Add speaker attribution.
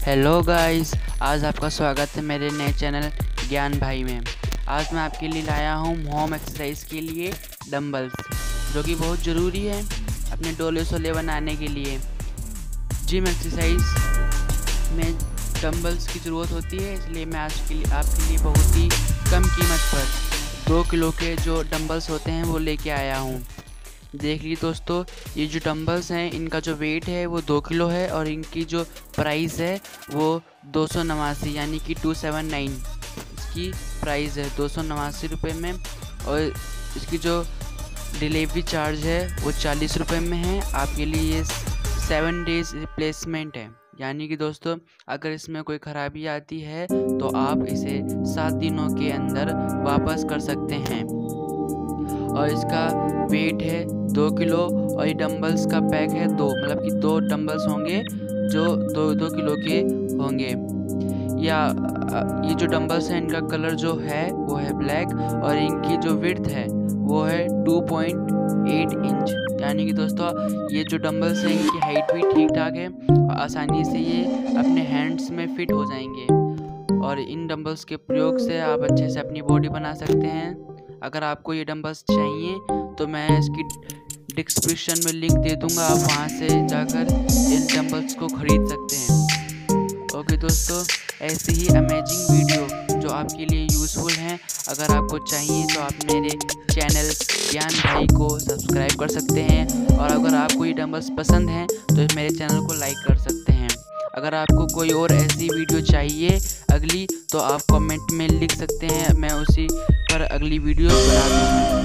Speaker 1: Hello guys, आज आपका स्वागत है मेरे नए चैनल ज्ञान भाई में। आज मैं आपके लिए लाया हूँ होम एक्सरसाइज के लिए डंबल्स, जो कि बहुत ज़रूरी है अपने डोले शोले बनाने के लिए। जिम एक्सरसाइज में डंबल्स की ज़रूरत होती है, इसलिए मैं आज के लिए आपके लिए बहुत ही कम कीमत पर 2 किलो के जो डंबल्स होते हैं वो लेके आया हूँ। देख लीजिए दोस्तों, ये जो डंबल्स हैं इनका जो वेट है वो 2 किलो है और इनकी जो प्राइस है वो 289 यानी कि 279 इसकी प्राइस है, 289 रुपये में। और इसकी जो डिलीवरी चार्ज है वो 40 रुपये में है। आपके लिए ये 7 डेज़ रिप्लेसमेंट है, यानी कि दोस्तों अगर इसमें कोई ख़राबी आती है तो आप इसे 7 दिनों के अंदर वापस कर सकते हैं। और इसका वेट है 2 किलो और ये डंबल्स का पैक है 2, मतलब कि 2 डंबल्स होंगे जो 2 किलो के होंगे। या ये जो डंबल्स हैं इनका कलर जो है वो है ब्लैक और इनकी जो विड्थ है वो है 2.8 इंच, यानी कि दोस्तों ये जो डंबल्स हैं इनकी हाइट भी ठीक ठाक है और आसानी से ये अपने हैंड्स में फिट हो जाएंगे। और इन डंबल्स के प्रयोग से आप अच्छे से अपनी बॉडी बना सकते हैं। अगर आपको ये डंबल्स चाहिए तो मैं इसकी डिस्क्रिप्शन में लिंक दे दूंगा, आप वहां से जाकर इन डंबल्स को खरीद सकते हैं। ओके दोस्तों, ऐसे ही अमेजिंग वीडियो जो आपके लिए यूज़फुल हैं अगर आपको चाहिए तो आप मेरे चैनल ज्ञान भाई को सब्सक्राइब कर सकते हैं। और अगर आपको ये डंबल्स पसंद हैं तो मेरे चैनल को लाइक कर सकते हैं। अगर आपको कोई और ऐसी वीडियो चाहिए अगली, तो आप कमेंट में लिख सकते हैं, मैं उसी पर अगली वीडियो बना दूँगा।